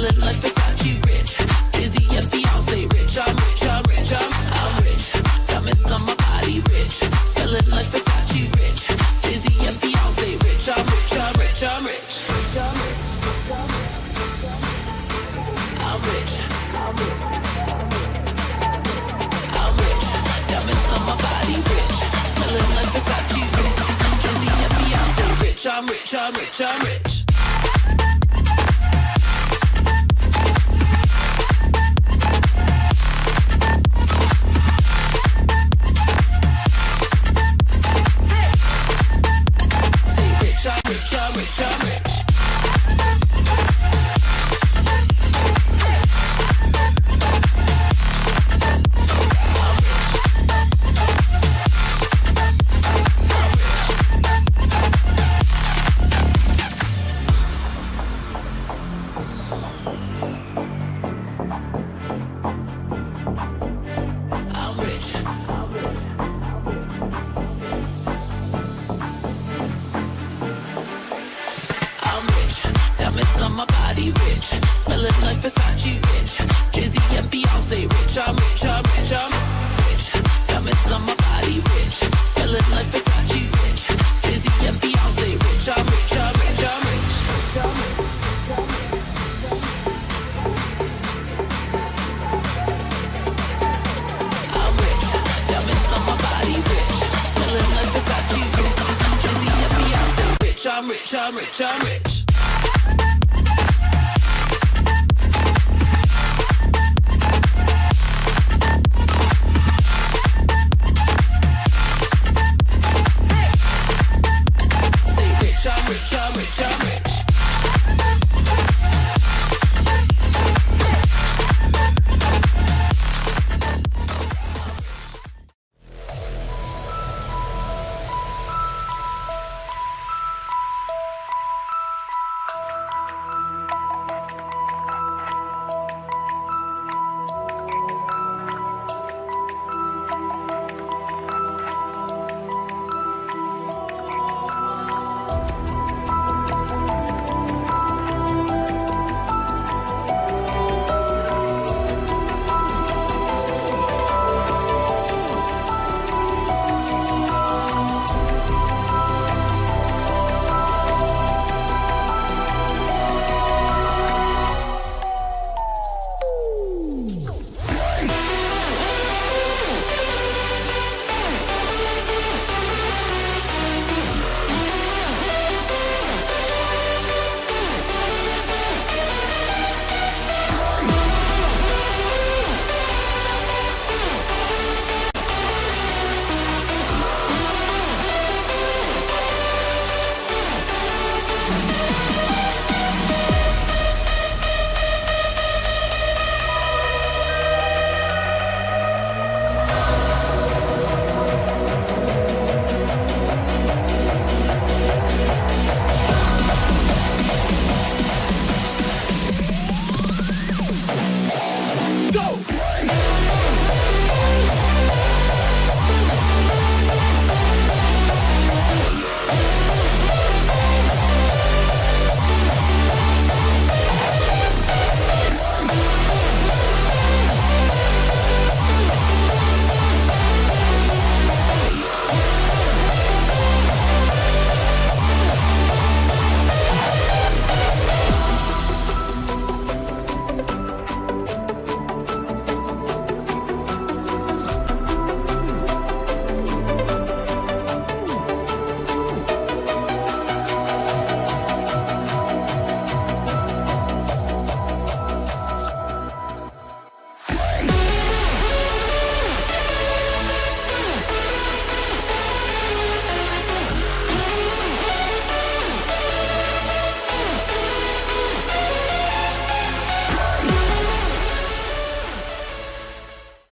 smelling like Versace rich. Dizzy and Beyonce rich. I'm rich, I'm rich, I'm rich. Diamonds on my body rich. Smelling like Versace rich. Dizzy and Beyonce rich. I'm rich, I'm rich, I'm rich. I'm rich. I'm rich. Diamonds on my body rich. Smelling like Versace rich. Dizzy and Beyonce rich. I'm rich, I'm rich, I'm rich. I'm rich, I'm rich, I'm rich. Smelling like Versace rich. Jay-Z and Beyonce rich. I'm rich, I'm rich, I'm rich. Diamonds on my body rich. Smelling like Versace rich. Jay-Z and Beyonce rich. I'm rich, I'm rich, I'm rich. I'm rich. Diamonds on my body rich. Smelling like Versace rich. Jay-Z and Beyonce rich. I'm rich, I'm rich, I'm rich.